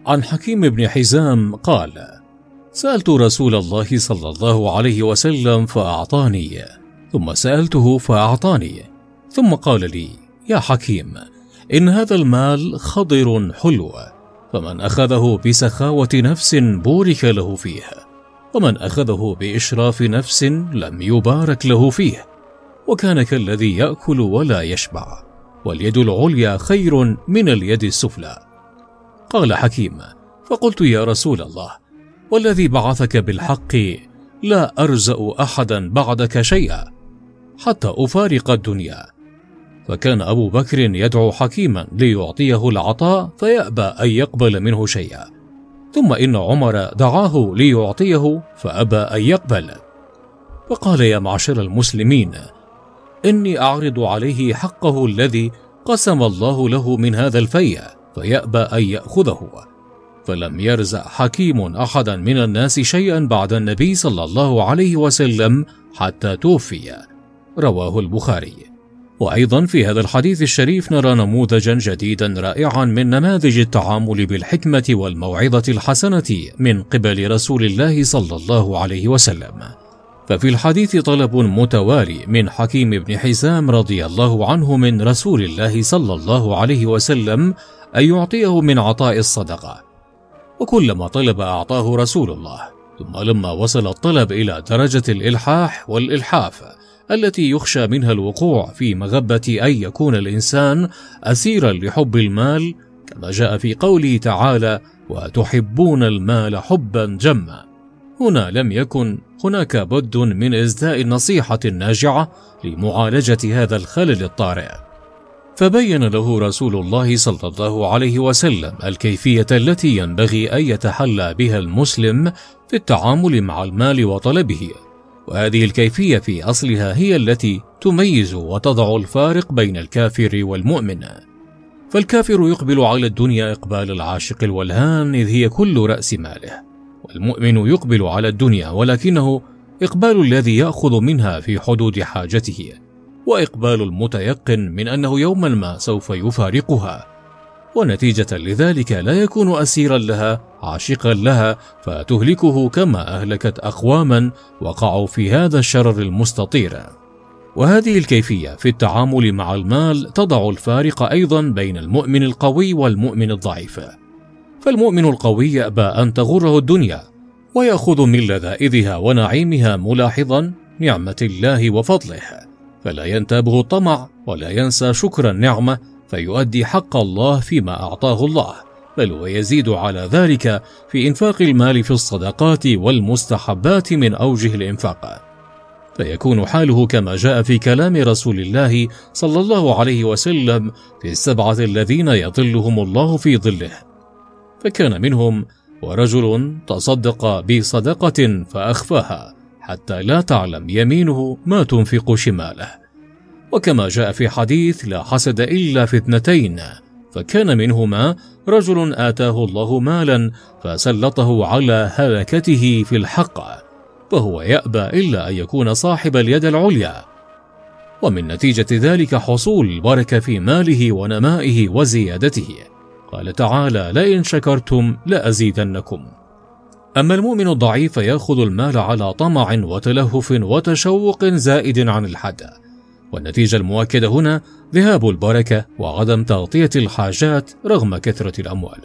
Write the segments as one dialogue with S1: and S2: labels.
S1: عن حكيم بن حزام قال: سألت رسول الله صلى الله عليه وسلم فأعطاني، ثم سألته فأعطاني، ثم قال لي: يا حكيم، إن هذا المال خضر حلو، فمن أخذه بسخاوة نفس بورك له فيه، ومن أخذه بإشراف نفس لم يبارك له فيه، وكان كالذي يأكل ولا يشبع، واليد العليا خير من اليد السفلى. قال حكيم: فقلت: يا رسول الله، والذي بعثك بالحق لا أرزأ أحدا بعدك شيئا حتى أفارق الدنيا. فكان أبو بكر يدعو حكيما ليعطيه العطاء فيأبى أن يقبل منه شيئا، ثم إن عمر دعاه ليعطيه فأبى أن يقبل، فقال: يا معشر المسلمين، إني أعرض عليه حقه الذي قسم الله له من هذا الفيء فيأبى أن يأخذه. فلم يرزق حكيم أحدا من الناس شيئا بعد النبي صلى الله عليه وسلم حتى توفي. رواه البخاري. وأيضا في هذا الحديث الشريف نرى نموذجا جديدا رائعا من نماذج التعامل بالحكمة والموعظة الحسنة من قبل رسول الله صلى الله عليه وسلم. ففي الحديث طلب متوالي من حكيم بن حزام رضي الله عنه من رسول الله صلى الله عليه وسلم أن يعطيه من عطاء الصدقة، وكلما طلب أعطاه رسول الله، ثم لما وصل الطلب إلى درجة الإلحاح والإلحاف التي يخشى منها الوقوع في مغبة أن يكون الإنسان أسيرا لحب المال، كما جاء في قوله تعالى: وتحبون المال حبا جما، هنا لم يكن هناك بد من إسداء النصيحة الناجعة لمعالجة هذا الخلل الطارئ، فبين له رسول الله صلى الله عليه وسلم الكيفية التي ينبغي أن يتحلى بها المسلم في التعامل مع المال وطلبه، وهذه الكيفية في أصلها هي التي تميز وتضع الفارق بين الكافر والمؤمن. فالكافر يقبل على الدنيا إقبال العاشق الولهان إذ هي كل رأس ماله، والمؤمن يقبل على الدنيا ولكنه إقبال الذي يأخذ منها في حدود حاجته، وإقبال المتيقن من أنه يوما ما سوف يفارقها، ونتيجة لذلك لا يكون أسيرا لها عاشقا لها فتهلكه كما أهلكت أقواما وقعوا في هذا الشرر المستطير. وهذه الكيفية في التعامل مع المال تضع الفارق أيضا بين المؤمن القوي والمؤمن الضعيف. فالمؤمن القوي يأبى أن تغره الدنيا ويأخذ من لذائذها ونعيمها ملاحظا نعمة الله وفضله، فلا ينتابه الطمع ولا ينسى شكر النعمة فيؤدي حق الله فيما أعطاه الله، بل ويزيد على ذلك في إنفاق المال في الصدقات والمستحبات من أوجه الإنفاق، فيكون حاله كما جاء في كلام رسول الله صلى الله عليه وسلم في السبعة الذين يظلهم الله في ظله، فكان منهم: ورجل تصدق بصدقة فأخفاها حتى لا تعلم يمينه ما تنفق شماله. وكما جاء في حديث: لا حسد إلا في اثنتين، فكان منهما رجل آتاه الله مالا فسلطه على هلكته في الحق، فهو يأبى إلا أن يكون صاحب اليد العليا، ومن نتيجة ذلك حصول البركة في ماله ونمائه وزيادته. قال تعالى: لئن شكرتم لأزيدنكم. أما المؤمن الضعيف يأخذ المال على طمع وتلهف وتشوق زائد عن الحد، والنتيجة المؤكدة هنا ذهاب البركة وعدم تغطية الحاجات رغم كثرة الأموال.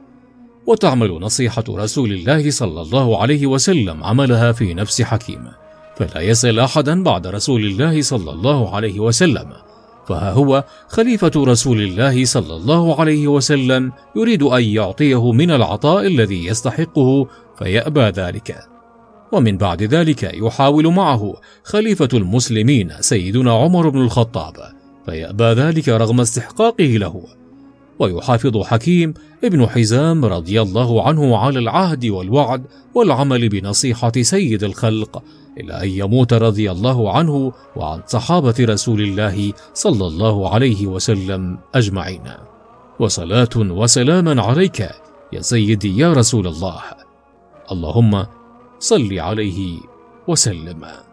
S1: وتعمل نصيحة رسول الله صلى الله عليه وسلم عملها في نفس حكيم، فلا يسأل أحدا بعد رسول الله صلى الله عليه وسلم، فها هو خليفة رسول الله صلى الله عليه وسلم يريد أن يعطيه من العطاء الذي يستحقه فيأبى ذلك، ومن بعد ذلك يحاول معه خليفة المسلمين سيدنا عمر بن الخطاب فيأبى ذلك رغم استحقاقه له، ويحافظ حكيم ابن حزام رضي الله عنه على العهد والوعد والعمل بنصيحة سيد الخلق إلى أن يموت رضي الله عنه وعن صحابة رسول الله صلى الله عليه وسلم أجمعين. وصلاة وسلاما عليك يا سيدي يا رسول الله، اللهم صل عليه وسلم.